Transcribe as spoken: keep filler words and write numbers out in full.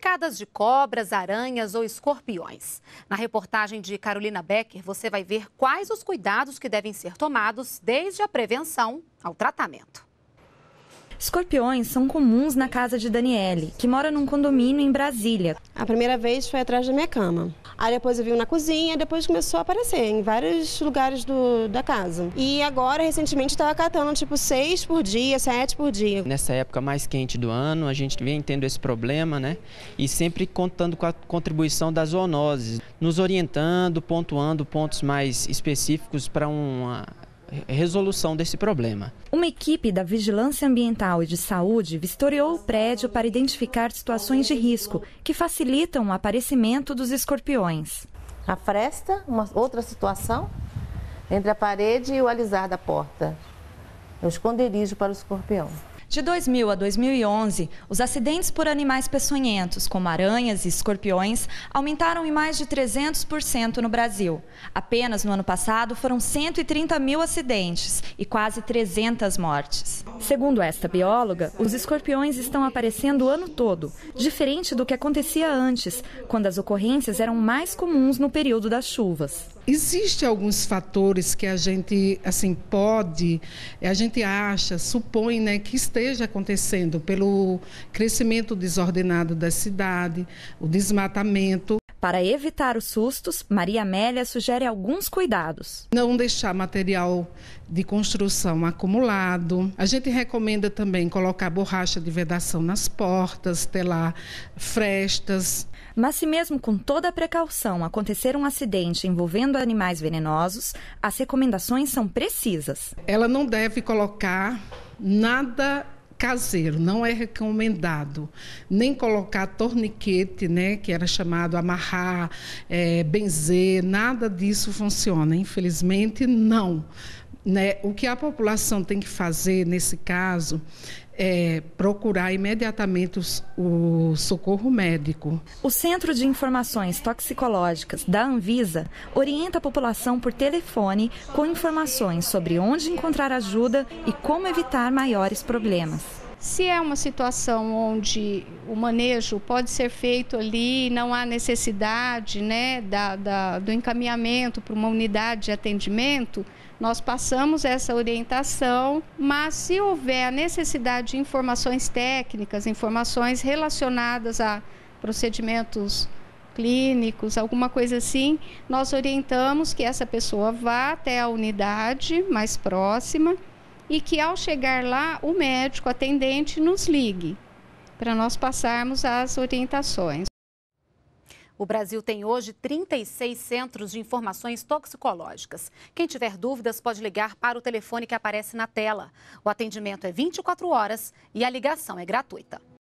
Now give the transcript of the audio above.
picadas de cobras, aranhas ou escorpiões. Na reportagem de Carolina Becker, você vai ver quais os cuidados que devem ser tomados desde a prevenção ao tratamento. Escorpiões são comuns na casa de Daniele, que mora num condomínio em Brasília. A primeira vez foi atrás da minha cama. Aí depois eu vi um na cozinha, depois começou a aparecer em vários lugares do, da casa. E agora, recentemente, estava catando tipo seis por dia, sete por dia. Nessa época mais quente do ano, a gente vem tendo esse problema, né? E sempre contando com a contribuição das zoonoses, nos orientando, pontuando pontos mais específicos para uma resolução desse problema. Uma equipe da Vigilância Ambiental e de Saúde vistoriou o prédio para identificar situações de risco que facilitam o aparecimento dos escorpiões. A fresta, uma outra situação, entre a parede e o alisar da porta. É o esconderijo para o escorpião. De dois mil a dois mil e onze, os acidentes por animais peçonhentos, como aranhas e escorpiões, aumentaram em mais de trezentos por cento no Brasil. Apenas no ano passado foram cento e trinta mil acidentes e quase trezentas mortes. Segundo esta bióloga, os escorpiões estão aparecendo o ano todo, diferente do que acontecia antes, quando as ocorrências eram mais comuns no período das chuvas. Existem alguns fatores que a gente assim pode, a gente acha, supõe, né, que esteja acontecendo pelo crescimento desordenado da cidade, o desmatamento. Para evitar os sustos, Maria Amélia sugere alguns cuidados. Não deixar material de construção acumulado. A gente recomenda também colocar borracha de vedação nas portas, telar frestas. Mas se mesmo com toda a precaução acontecer um acidente envolvendo animais venenosos, as recomendações são precisas. Ela não deve colocar nada caseiro, não é recomendado. Nem colocar torniquete, né, que era chamado amarrar, é, benzer, nada disso funciona. Infelizmente, não. Né? O que a população tem que fazer nesse caso é procurar imediatamente o socorro médico. O Centro de Informações Toxicológicas da Anvisa orienta a população por telefone com informações sobre onde encontrar ajuda e como evitar maiores problemas. Se é uma situação onde o manejo pode ser feito ali, não há necessidade, né, da, da, do encaminhamento para uma unidade de atendimento, nós passamos essa orientação, mas se houver a necessidade de informações técnicas, informações relacionadas a procedimentos clínicos, alguma coisa assim, nós orientamos que essa pessoa vá até a unidade mais próxima e que ao chegar lá o médico atendente nos ligue para nós passarmos as orientações. O Brasil tem hoje trinta e seis centros de informações toxicológicas. Quem tiver dúvidas pode ligar para o telefone que aparece na tela. O atendimento é vinte e quatro horas e a ligação é gratuita.